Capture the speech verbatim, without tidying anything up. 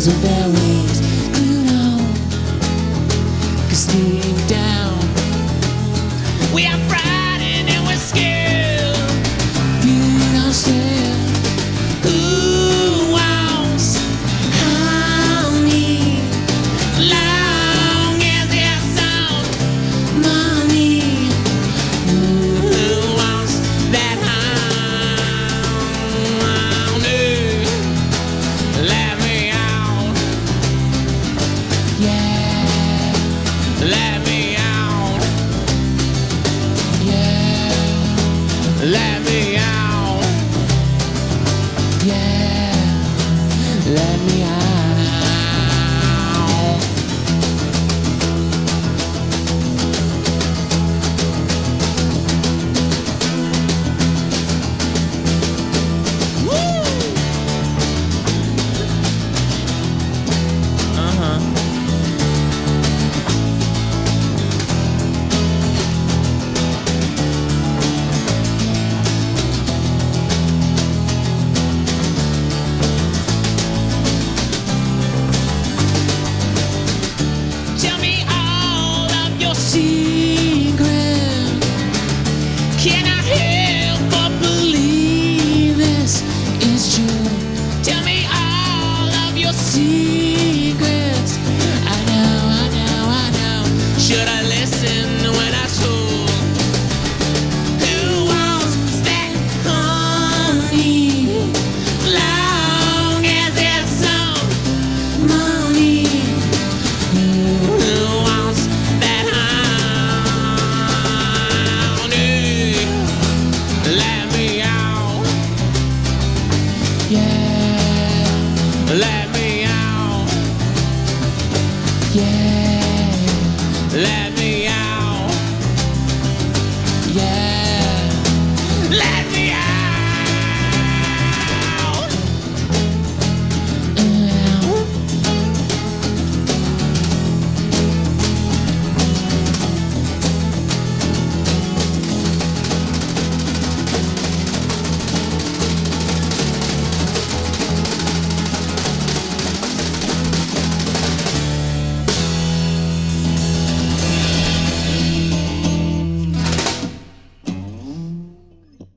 birds with their wings glued on, 'cause deep down we are frightened and we're scared. You don't stare. Who wants honey? Long as it's some money. Who wants that honey? Let me out. Yeah. Let me out. Yeah. Let me out. Yeah. Let me out. Woo! Uh-huh. Tell me all of your secrets. Can I help but believe this is true? Tell me all of your secrets. I know, I know, I know. Should I listen when I told? Who wants that honey? Long as it's some money. Who wants that honey? Let me out. Yeah. Let me out. Yeah. Let